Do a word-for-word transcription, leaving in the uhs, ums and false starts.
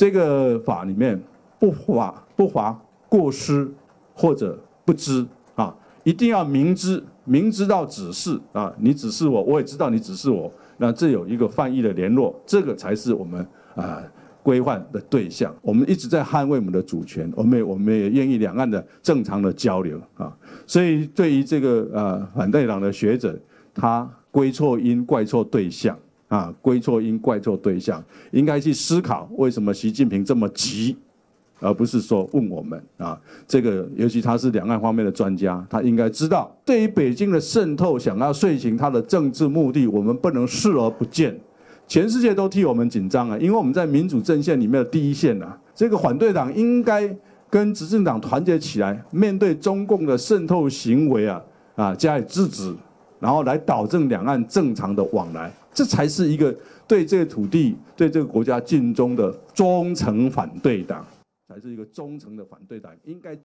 这个法里面不罚不罚过失或者不知啊，一定要明知，明知道指示啊，你指示我，我也知道你指示我，那这有一个犯意的联络，这个才是我们啊规范的对象。我们一直在捍卫我们的主权，我们也我们也愿意两岸的正常的交流啊。所以对于这个呃反对党的学者，他归错因怪错对象啊，归错因怪错对象，应该去思考为什么习近平这么急，而不是说问我们啊。这个尤其他是两岸方面的专家，他应该知道，对于北京的渗透，想要遂行他的政治目的，我们不能视而不见。全世界都替我们紧张啊，因为我们在民主阵线里面的第一线啊，这个反对党应该跟执政党团结起来，面对中共的渗透行为啊啊加以制止，然后来保证两岸正常的往来，这才是一个对这个土地、对这个国家尽忠的忠诚反对党，才是一个忠诚的反对党应该。